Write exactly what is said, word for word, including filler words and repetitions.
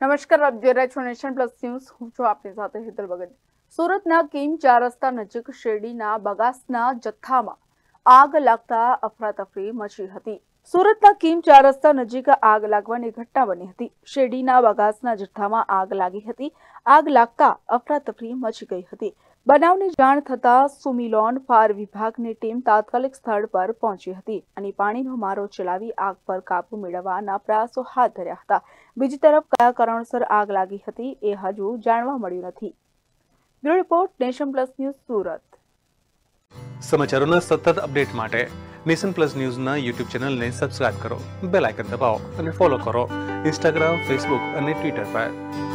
નમસ્કાર, આપ જોઈ રહ્યા છો નેશન પ્લસ ન્યૂઝ. હું છું આપની સાથે હેતલ ભગત. સુરતના કિમ ચાર રસ્તા નજીક શેરડીના બગાસના જથ્થામાં આગ લાગતા અફરાતફરી મચી હતી. સુરતના કિમ ચાર રસ્તા નજીક આગ લાગવાની ઘટના બની હતી. શેરડીના બગાસના જથ્થામાં આગ લાગી હતી. આગ લાગતા અફરાતફરી મચી ગઈ હતી. બનાવની જાણ થતાં સુમિલોન ફાયર વિભાગની ટીમ તાત્કાલિક સ્થળ પર પહોંચી હતી અને પાણીનો મારો ચલાવી આગ પર કાબુ મેળવવાના પ્રયાસો હાથ ધર્યા હતા. બીજી તરફ કયા કારણોસર આગ લાગી હતી એ હજુ જાણવા મળ્યું નથી. Bureau report, nation plus news, Surat. સમાચારોના સતત અપડેટ માટે નેશન પ્લસ ન્યૂઝના યુટ્યુબ ચેનલને સબસ્ક્રાઇબ કરો, બેલ આઇકન દબાવો અને ફોલો કરો ઇન્સ્ટાગ્રામ, ફેસબુક અને ટ્વિટર પર.